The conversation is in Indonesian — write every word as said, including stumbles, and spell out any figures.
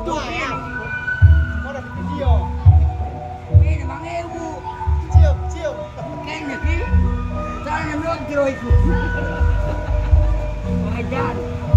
Tuh ya. Mau dapat video. Ini bang ibu. Cium, cium. Kayaknya sih. Soalnya belum kira ikut. Wajar.